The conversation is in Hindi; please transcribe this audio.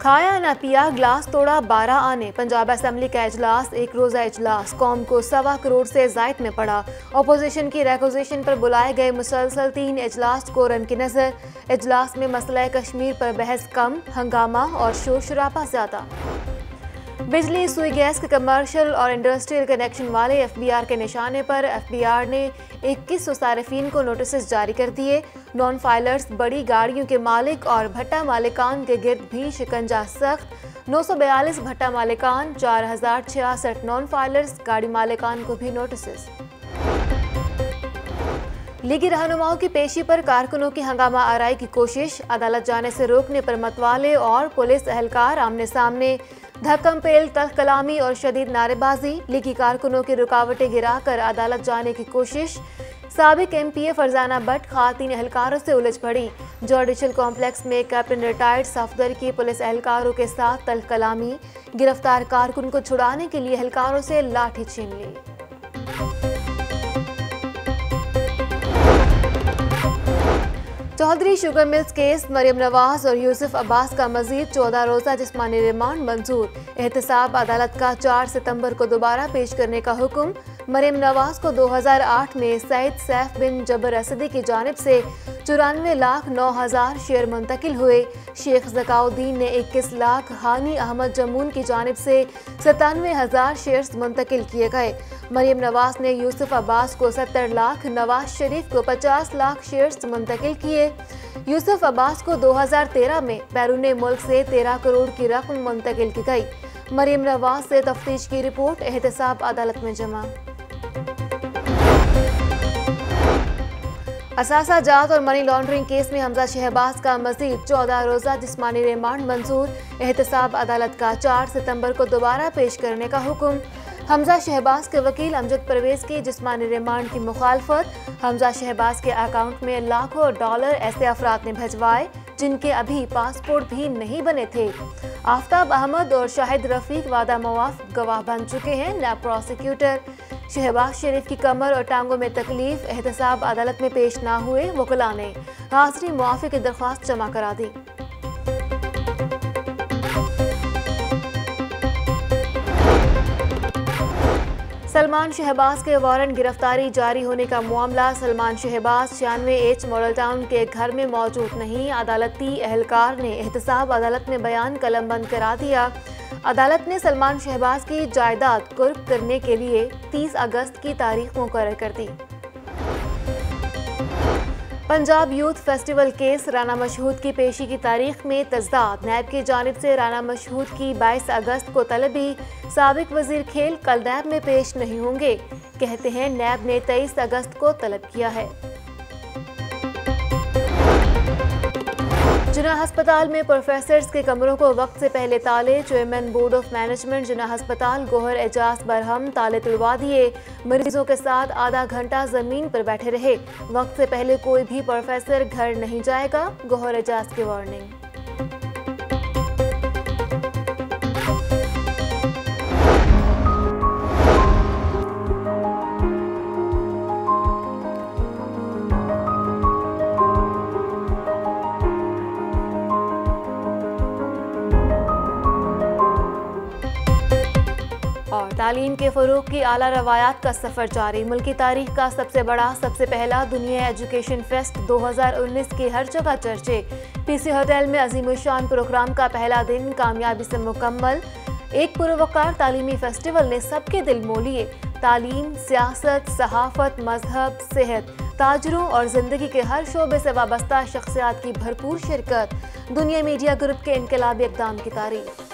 खाया न पिया, ग्लास तोड़ा 12 आने। पंजाब असेंबली का इजलास, एक रोज़ा इजलास, कौम को 1.25 करोड़ से ज़ायद में पड़ा। अपोजिशन की रिक्वेजिशन पर बुलाए गए मुसलसल 3 इजलास कोरम की नज़र। इजलास में मसला कश्मीर पर बहस कम, हंगामा और शोर शराबा ज़्यादा। बिजली, सुई गैस के कमर्शियल और इंडस्ट्रियल कनेक्शन वाले FBR के निशाने पर FBR ने 2100 सारिफीन को नोटिस जारी कर दिए। नॉन फाइलर्स, बड़ी गाड़ियों के मालिक और भट्टा मालिकान के गिर्द भी शिकंजा सख्त। 942 भट्टा मालिकान, 4066 नॉन फाइलर्स, गाड़ी मालिकान को भी नोटिस। लीगी रहनुमाओं की पेशी पर कारकुनों की हंगामा आराई की कोशिश, अदालत जाने से रोकने पर मतवाले और पुलिस एहलकार आमने सामने। धक्कम पेल, तल्ख कलामी और शदीद नारेबाजी, लीगी कारकुनों की रुकावटें गिराकर अदालत जाने की कोशिश। साबिक MPA फरजाना भट्ट खातिन एहलकारों से उलझ पड़ी। जुडिशल कॉम्प्लेक्स में कैप्टन रिटायर्ड सफदर की पुलिस एहलकारों के साथ तल्ख कलामी, गिरफ्तार कारकुन को छुड़ाने के लिए एहलकारों से लाठी छीन ली। Chaudhry sugar mills case, Maryam Nawaz और यूसुफ अब्बास का मजीद 14 रोज़ा जिस्मानी रिमांड मंजूर। एहतसाब अदालत का 4 सितंबर को दोबारा पेश करने का हुक्म। मरियम नवाज को 2008 में सईद सैफ बिन जबर असदी की जानिब से 94,09,000 शेयर मुंतकिल हुए। शेख ज़काउद्दीन ने 21 लाख, हानी अहमद जमून की जानिब से 97,000 शेयर्स मुंतकिल किए गए। मरियम नवाज ने यूसुफ अब्बास को 70 लाख, नवाज शरीफ को 50 लाख शेयर्स मुंतकिल किए। यूसुफ अब्बास को 2013 में बैरून मुल्क से 13 करोड़ की रकम मुंतकिल की गई। मरियम नवाज से तफ्तीश की रिपोर्ट एहतसाब अदालत में जमा। असासा जात और मनी लॉन्ड्रिंग केस में हमजा शहबाज का मजीद 14 रोज़ा जिस्मानी रिमांड मंजूर। एहतसाब अदालत का 4 सितंबर को दोबारा पेश करने का हुक्म। हमजा शहबाज के वकील अमजद परवेज की जिस्मानी रिमांड की मुखालफत। हमजा शहबाज के अकाउंट में लाखों डॉलर ऐसे अफराद ने भिजवाए जिनके अभी पासपोर्ट भी नहीं बने थे। आफ्ताब अहमद और शाहिद रफीक वादा मवाफ गवाह बन चुके हैं, नैब प्रोसिक्यूटर। शहबाज शरीफ की कमर और टांगों में तकलीफ, एहतसाब अदालत में पेश ना हुए, वकला ने हाजिरी मुआफ़ी की दरख्वास्त जमा करा दी। सलमान शहबाज के वारंट गिरफ्तारी जारी होने का मामला। Salman Shahbaz 96H model town के घर में मौजूद नहीं। अदालती एहलकार ने एहतसाब अदालत में बयान कलमबंद करा दिया। अदालत ने सलमान शहबाज की जायदाद कुर्क करने के लिए 30 अगस्त की तारीख मुकर्रर कर दी। Punjab youth festival case, Rana Mashhood की पेशी की तारीख में तज़दाद। नैब की जानिब से राना मशहूद की 22 अगस्त को तलबी। साबिक वजीर खेल कल नैब में पेश नहीं होंगे, कहते हैं नैब ने 23 अगस्त को तलब किया है। जिन्ना अस्पताल में प्रोफेसर्स के कमरों को वक्त से पहले ताले। Chairman board of management Jinnah अस्पताल गोहर एजाज बरहम ताले तुड़वा दिए। मरीजों के साथ आधा घंटा जमीन पर बैठे रहे। वक्त से पहले कोई भी प्रोफेसर घर नहीं जाएगा, गोहर एजाज की वार्निंग। और तालीम के फ़रोग़ की आला रवायात का सफ़र जारी। मुल्की तारीख का सबसे बड़ा, सबसे पहला दुनिया एजुकेशन फेस्ट 2019 की हर जगह चर्चे। PC होटल में अजीमुशान प्रोग्राम का पहला दिन कामयाबी से मुकम्मल। एक पुरवकार तालीमी फेस्टिवल ने सबके दिल मोह लिए। तालीम, सियासत, सहाफ़त, मजहब, सेहत, ताजरों और ज़िंदगी के हर शोबे से वाबस्ता शख्सियात की भरपूर शिरकत। दुनिया मीडिया ग्रुप के इनकलाबी इक़दाम की तारीफ।